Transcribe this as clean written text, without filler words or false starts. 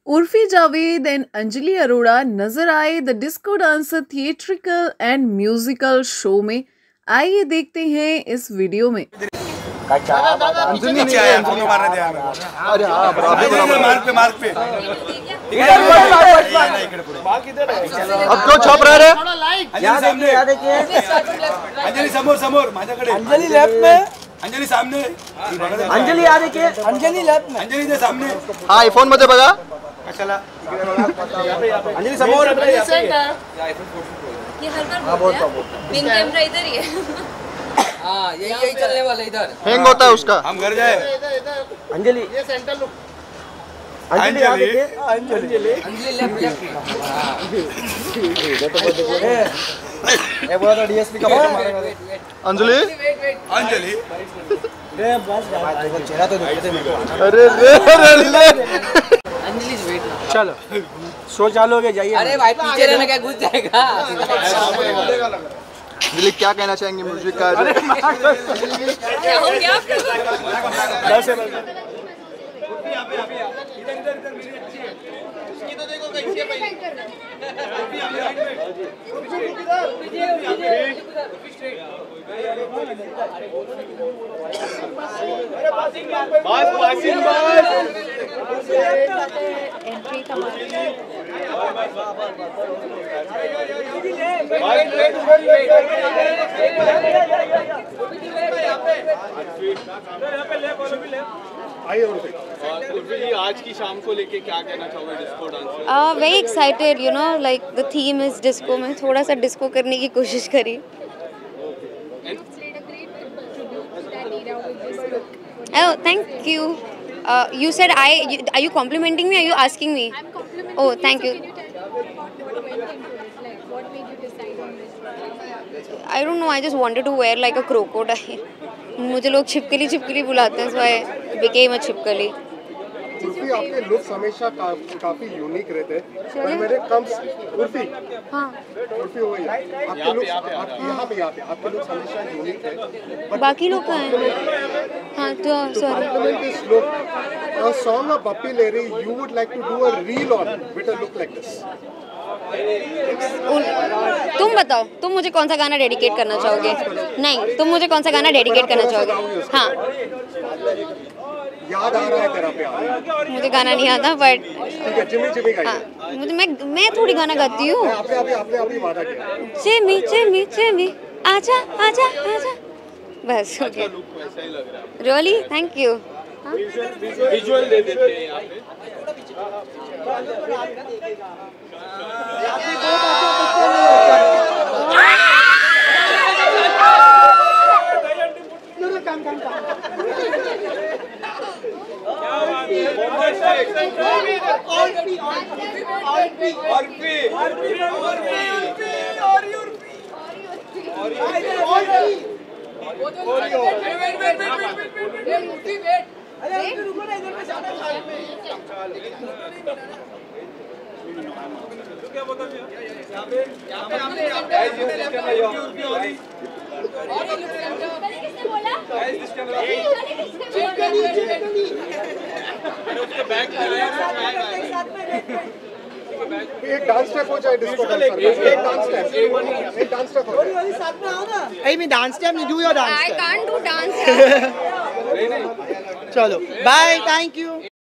Urfi Javed and Anjali Arora नजर आए the disco dancer theatrical and musical show में। आइए देखते हैं इस वीडियो में। अंजलि नहीं आया, हमको मारने दिया। अरे हाँ, मार्क पे अब क्यों छाप रहा है? अंजलि समोर माझ्याकडे। अंजलि लेफ्ट में, अंजलि सामने। अंजलि आ देखिए, अंजलि लेफ्ट में, अंजलि दे सामने। हाँ आईफोन मध्ये बघा। अंजलि समोर, ये हर बार मेन कैमरा इधर ही है। हाँ यही चलने वाला इधर हैंग होता है उसका। हम घर जाए। अंजलि ये center look. Anjali Anjali left ये बोला तो डीएसपी का फोटो मारेगा। अंजलि चेहरा तो दिखते नहीं। अरे अंजलि वेट चलो शो चालू हो गया, जाइए। अरे भाई पीछे रहना क्या, घुस जाएगा। अंजलि क्या कहना चाहेंगे म्यूजिक का? क्या हो गया एंट्री आज की शाम को लेके क्या कहना चाहोगे disco dance? Very excited, you know, like the theme is disco. में थोड़ा सा डिस्को करने की कोशिश करी। Oh, thank you. You said are you complimenting me? Are you asking me? I'm complimenting. Oh, thank you. Can you tell me what went into it? Like, what made you decide on this? I don't know. I just wanted to wear like a crocodile. मुझे लोग छिपकली बुलाते हैं, so I became a छिपकली। उर्फी, आपके looks हमेशा काफी unique रहते हैं, पर मेरे कम उर्फी हाँ, उर्फी हो गई। आपके लुक्स यहाँ पे आपके लुक्स हमेशा यूनिक है। बाकी लोग कहाँ हैं? हाँ तो sorry. Compliment this look. A song of Bappi Lahiri, you would like to do a reel on with a look like this. तुम बताओ, तुम मुझे कौन सा गाना डेडिकेट करना चाहोगे? नहीं, तुम मुझे कौन सा गाना डेडिकेट करना चाहोगे? हाँ, याद आ रहा है तेरा प्यार। मुझे गाना नहीं आता, बट ठीक है, जिमी गाइए। हाँ, मुझे मैं थोड़ी गाना गाती हूँ। आपने अभी वादा किया। चिमी आजा आजा आजा, बस okay. Really, thank you. Visual दे देते हैं यहाँ पे। एक डांस स्टेप हो जाए डिस्को डांसर। एक डांस स्टेप हो जाए। Hey, me dance step. You do your dance I step. can't do dance. चलो, bye. Thank you.